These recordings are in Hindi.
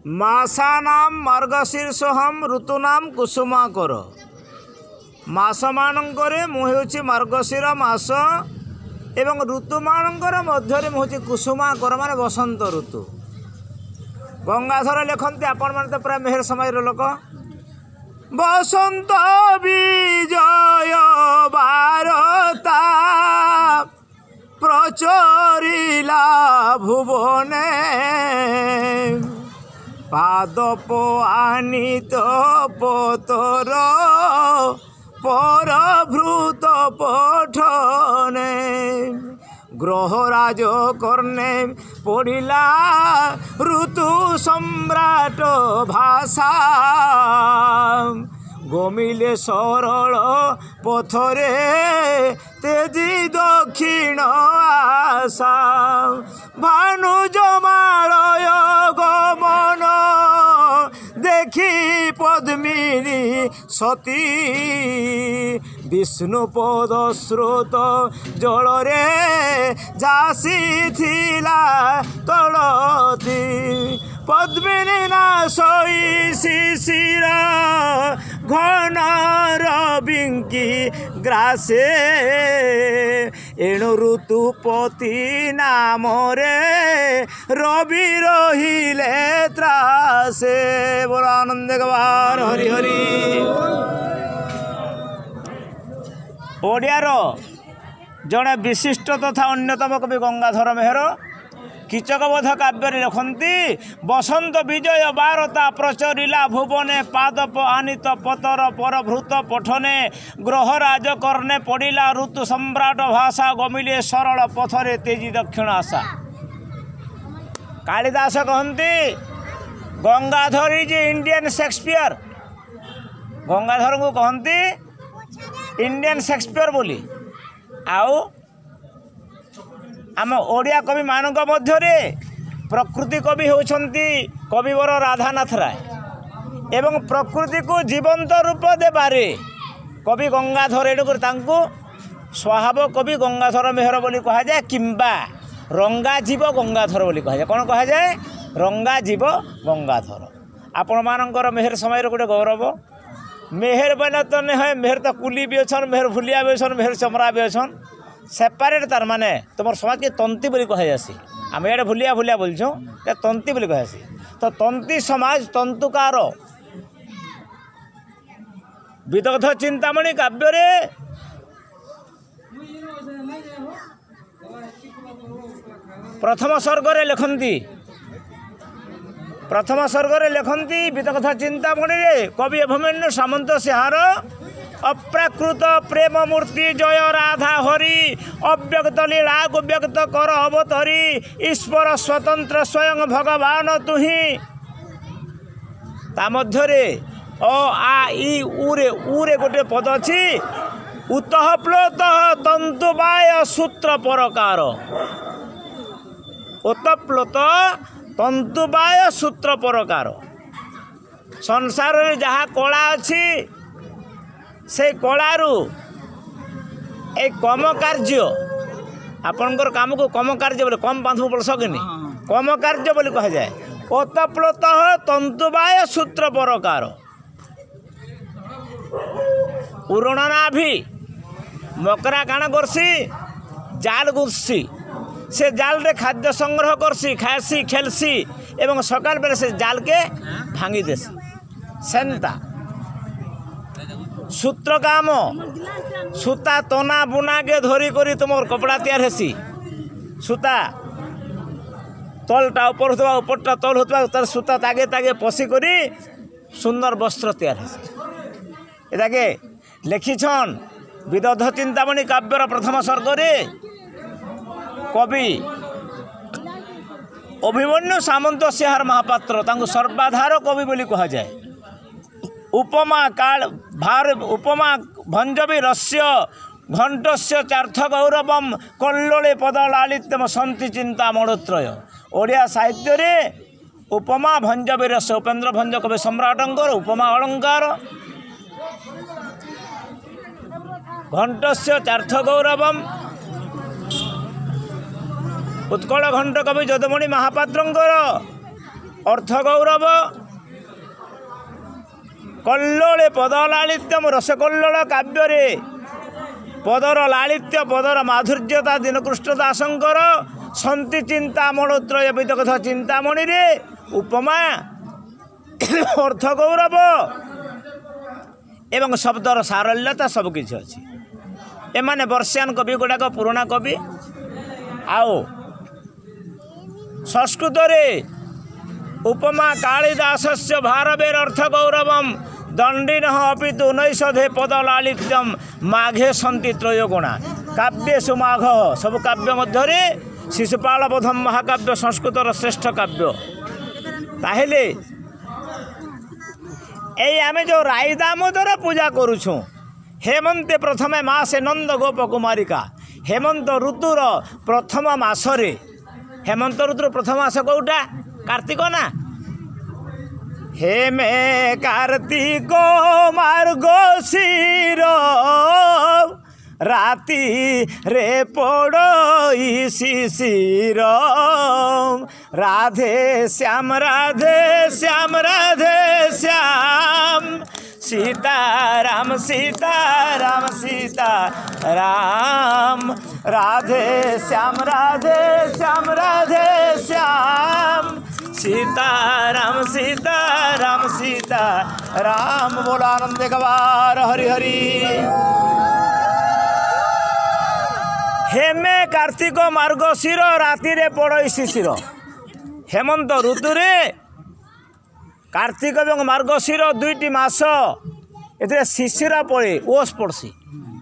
मासानाम मार्गशीर्षोहम ऋतूनाम कुसुमाकर मास मानकरे मुझे मार्गशीर मास एवं ऋतु मानकर मध्य मुझे कुसुमाकर मान बसंत ऋतु। गंगाधर लिखते आपण मैंने तो प्राय मेहर समय लोक बसंत विजय बारता प्रचरिला भुवने पादप आनीत पतर परभृत पठने ग्रहराज कर्णे पढ़िला ऋतु सम्राट भाषा गमिले सरल पथरे तेजी दक्षिण आशा भानुजमालय गमन देखी पद्मिनी सती विष्णुपद स्रोत जलरे जासी थिला तलती पद्मिनी ना सोई शिशिर घन रविंकी ग्रासे एणु ऋतुपति नाम रे रवि रहिले त्रासे। बोलो आनंद गवार हरि हरि। ओडियार जड़े विशिष्ट तथा अन्यतम कवि गंगाधर मेहर कीचकबोध काव्य लिखती बसंत विजय बारता प्रचरिला भुवने पादप आनीत पतर परभृत पठने ग्रहराज कर्णे पड़िला ऋतु सम्राट भाषा गमिले सरल पथरे तेजी दक्षिण आशा। कालिदास कहते Gangadhar is Indian Shakespeare. Gangadhar को कहती इंडियन शेक्सपियर बोली। आउ आम ओडिया कवि मानक मध्य प्रकृति कवि होती कविवर राधानाथ राय एवं प्रकृति को जीवंत रूप देबारे कवि गंगाधर एणुक स्वभाव कवि गंगाधर मेहर बोली कह जाए किंबा रंगा जीव गंगाधर बोली कह जाए। कौन कह जाए? रंगा जीव गंगाधर। आपण मानकर मेहर समय गोटे गौरव। मेहर बने तो नहीं मेहर तो कुली भी अच्छन मेहर भुलिया भी अच्छन मेहर चमरा भी अच्छन सेपारेट तार माने तुम समाज के तंती बोली कह जासी। आम इे भुलिया भुलिया बोलछुँ तंती बोली कह जासी। तो तंती समाज तंतुकार विदग्ध चिंतामणि काव्य प्रथम सर्गरे लिखती विदग्ध चिंतामणि कवि अभिमन्यु सामंत सिंहार अप्राकृत प्रेम मूर्ति जय राधा हरि अव्यक्त लीला को व्यक्त कर अवतरी ईश्वर स्वतंत्र स्वयं भगवान तुही। ता मध्यरे अ आ इ उरे गोटे पद अच्छी उतः प्लोत तंतुबाय सूत्र परकार उत्प्लोत तंतुबाय सूत्र परकार। संसार में जहाँ कला अच्छी से कलारू एक कम कार्य आपणकर काम को कम कार्य बोले कम बांधव बोल सकेनी कम कार्य बोली कह जाए। ओतप्लोत तंतुबाय सूत्र परकार उरणना भी मकरा काण करसी जाल गुस्सी से जाल रे खाद्य संग्रह करसी खासी खेलसी एवं सकाल बेले से जाल के भांगी देसी सेंता सूत्र काम सूता तना बुना के धरी करी तुम कपड़ा तैयार हेसी सूता तलटा ऊपर होता उपरटा तल होता तार सूता तागे तागे पशी करी सुंदर वस्त्र तैयार हेसी। एटाके लिखिछन विदग्ध चिंतामणि काव्यर प्रथम सर्गरे कवि अभिमन्यु सामंत सिंहार महापात्र तांको सर्वाधार कवि बोली कह जाए। उपमा काल भार उपमा भंजबी रस्य घंटस्य चार्थ गौरवम कल्लोले पद लालित्यम सन्ति चिंता मणोत्रय। ओडिया साहित्य रे उपमा भंजबी रस्य उपेन्द्र भंज कवि सम्राटंकर उपमा अलंकार घंटस्य चार्थ गौरवम उत्कल घंट कवि जदमणि महापात्रंकर अर्थ गौरव कल्लोले पद लालित्यम रसकल्लोल काव्य पदर लालित्य पदर माधुर्यता दीनकृष्ण दासंकर सन्ति चिंतामणत्रय कथा चिंतामणि रे उपमा अर्थ गौरव एवं शब्दर सारल्यता सबकि अच्छी एमाने वर्षियान कवि गुड़ाक पुराणा कवि आओ संस्कृत रे उपमा कालिदासस्य भारवेर अर्थ गौरवम दंडिन अपि तु नैषधे पद लालित्यम माघे सन्ति त्रयोगुणा काव्य सुमाघ सब काव्य मध्य शिशुपाल बोधम महाकाव्य संस्कृतर श्रेष्ठ काव्य ताहेले एई आमे जो राई दामोदर पूजा करुछु हेमंते प्रथमे मासे नंद गोप कुमारिका हेमंत ऋतुर प्रथम मासरे हेमंत ऋतुर प्रथम मास कोउटा कार्तिक ना हेमे कार्तिक मार्गशीर राति रे पड़ई शिशिर राधे श्याम राधे श्याम राधे श्याम सीताराम सीताराम सीताराम राधे श्याम राधे श्याम राधे श्याम सीताराम सीताराम सीताराम बोला आनंद गवार हरि हरि हेमे कार्तिक मार्गशीर राति रे पड़ई शिशिर हेमंत ऋतु रे कार्तिक और मार्गशीर दुईटी मास ए शिशिर पड़े ओस पड़सी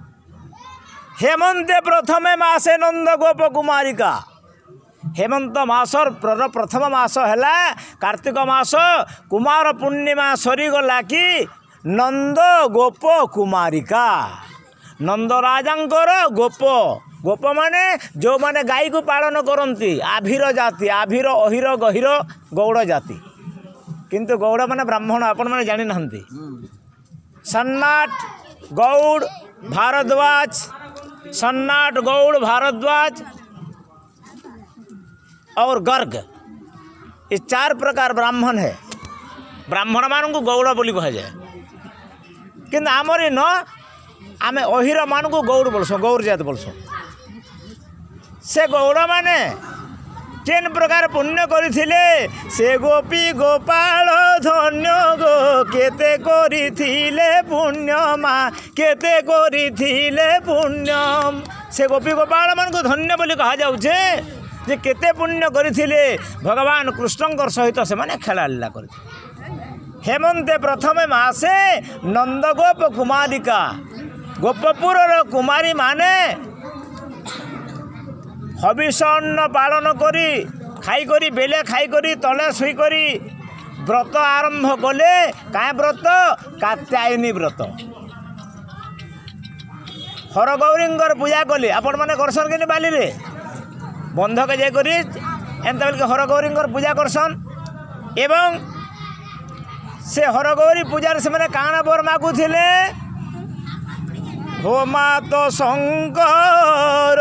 हेमंते प्रथमे मासे नंद गोप कुमारिका हेमंत मासर प्रथम मास है कार्तिक मास कुमार पूर्णिमा सरीगला कि नंद गोप कुमारिका नंद राजांकर गोप गोप माने जो माने गाई को पालन करती आभीर जाति आभीर अहिर गहिर गौड़ जाति किंतु गौड़ माने ब्राह्मण आपण माने जानि नहंती सन्नाट गौड़ भारद्वाज सन्नाट गौड़ भारद्वाज और गर्ग ये चार प्रकार ब्राह्मण है ब्राह्मण मान को गौड़ बोली कह जाए किंतु आमर न आमे अहिर मान को गौड़ बोलसो गौर जात बोलसो से गौड़ माने केन प्रकार पुण्य करिथिले से गोपी गोपाल धन्य गो केते करिथिले पुण्य माँ केते करिथिले पुण्यम से गोपी गोपाल मान को धन्य बोली कहा जाउछे जे केते पुण्य करिथिले भगवान कृष्णंकर सहित से माने खेलालीला करथिले हेमंते प्रथमे मासे नंदगोप कुमारिका गोपपुर कुमारी माने हविष अन्न पालन करी खाई करी बेले खाई करी तले शुई करी व्रत आरंभ कले क्या व्रत कात्यायनी व्रत हरगौरींगर पूजा कले आपण मैंने करसन कि बाली रे बंधक जाए करी एंता बेल हरगौरींगर पूजा करसन एवं से हरगौरी पूजार से मैंने काण बर मागुथिले हो मात शंकर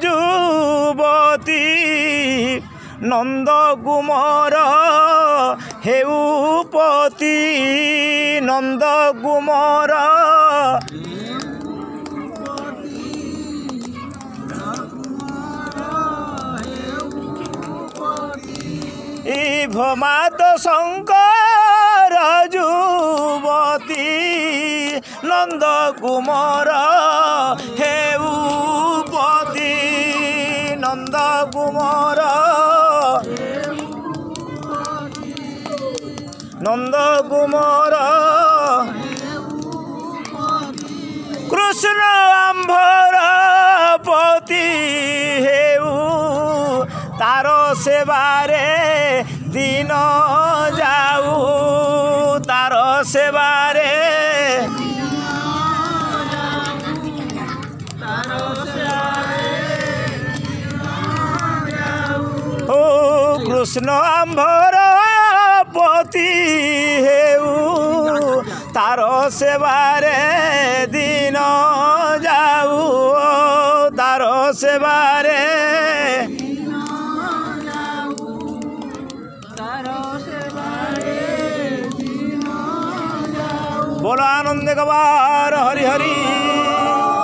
जुवती नंद कुमार हेउपति नंद कुमार मात शंकर जुवती नंद कुमार हेउपति नंद कुमार नंद कुमार कृष्ण आंभर पति हेउ तार सेवारे दिन जाऊ तार सेवारे ओ कृष्ण आंभर पति हेउ तार सेवारे दिन जाऊ तार सेवारे बोलो आनंद गवार हरि हरि।